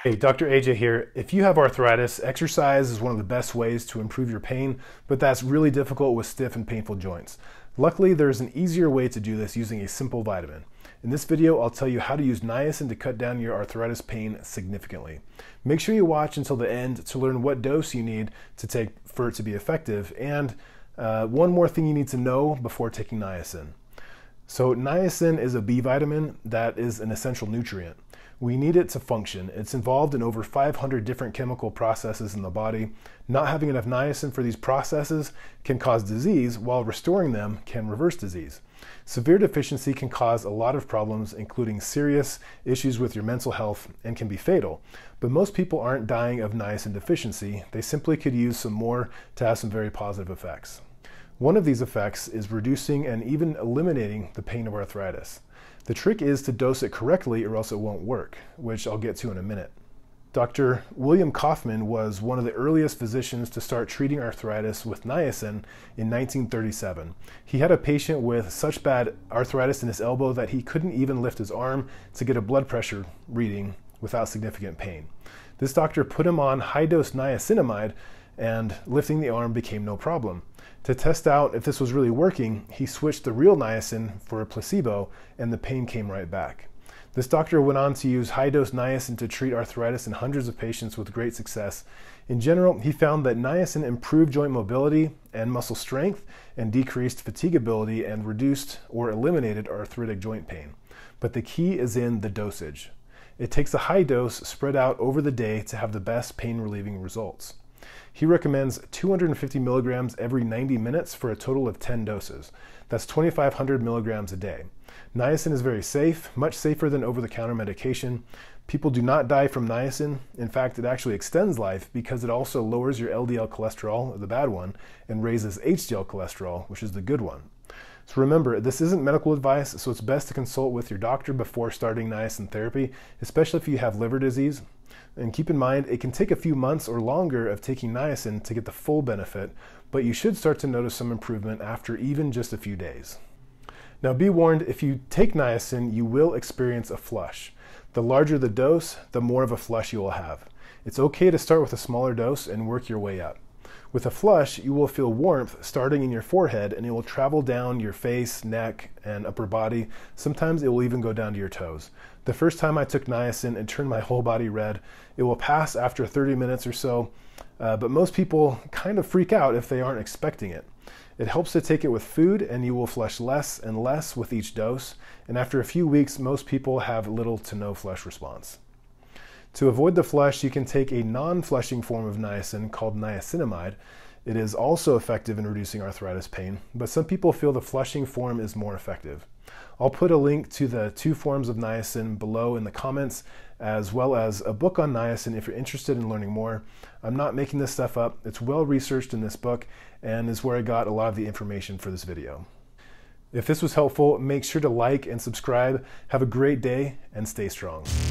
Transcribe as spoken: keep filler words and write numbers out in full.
Hey, Doctor A J here. If you have arthritis, exercise is one of the best ways to improve your pain, but that's really difficult with stiff and painful joints. Luckily, there's an easier way to do this using a simple vitamin. In this video, I'll tell you how to use niacin to cut down your arthritis pain significantly. Make sure you watch until the end to learn what dose you need to take for it to be effective, and uh, one more thing you need to know before taking niacin. So niacin is a B vitamin that is an essential nutrient. We need it to function. It's involved in over five hundred different chemical processes in the body. Not having enough niacin for these processes can cause disease, while restoring them can reverse disease. Severe deficiency can cause a lot of problems, including serious issues with your mental health, and can be fatal. But most people aren't dying of niacin deficiency. They simply could use some more to have some very positive effects. One of these effects is reducing and even eliminating the pain of arthritis. The trick is to dose it correctly or else it won't work, which I'll get to in a minute. Doctor William Kaufman was one of the earliest physicians to start treating arthritis with niacin in nineteen thirty-seven. He had a patient with such bad arthritis in his elbow that he couldn't even lift his arm to get a blood pressure reading without significant pain. This doctor put him on high-dose niacinamide, and lifting the arm became no problem. To test out if this was really working, he switched the real niacin for a placebo, and the pain came right back. This doctor went on to use high-dose niacin to treat arthritis in hundreds of patients with great success. In general, he found that niacin improved joint mobility and muscle strength, and decreased fatigability and reduced or eliminated arthritic joint pain. But the key is in the dosage. It takes a high dose spread out over the day to have the best pain-relieving results. He recommends two hundred fifty milligrams every ninety minutes for a total of ten doses. That's twenty-five hundred milligrams a day. Niacin is very safe, much safer than over-the-counter medication. People do not die from niacin. In fact, it actually extends life because it also lowers your L D L cholesterol, the bad one, and raises H D L cholesterol, which is the good one. So remember, this isn't medical advice, so it's best to consult with your doctor before starting niacin therapy, especially if you have liver disease. And keep in mind, it can take a few months or longer of taking niacin to get the full benefit, but you should start to notice some improvement after even just a few days. Now be warned, if you take niacin, you will experience a flush. The larger the dose, the more of a flush you will have. It's okay to start with a smaller dose and work your way up. With a flush, you will feel warmth starting in your forehead, and it will travel down your face, neck, and upper body. Sometimes it will even go down to your toes. The first time I took niacin, it turned my whole body red. It will pass after thirty minutes or so, uh, but most people kind of freak out if they aren't expecting it. It helps to take it with food, and you will flush less and less with each dose, and after a few weeks, most people have little to no flush response. To avoid the flush, you can take a non-flushing form of niacin called niacinamide. It is also effective in reducing arthritis pain, but some people feel the flushing form is more effective. I'll put a link to the two forms of niacin below in the comments, as well as a book on niacin if you're interested in learning more. I'm not making this stuff up. It's well researched in this book and is where I got a lot of the information for this video. If this was helpful, make sure to like and subscribe. Have a great day and stay strong.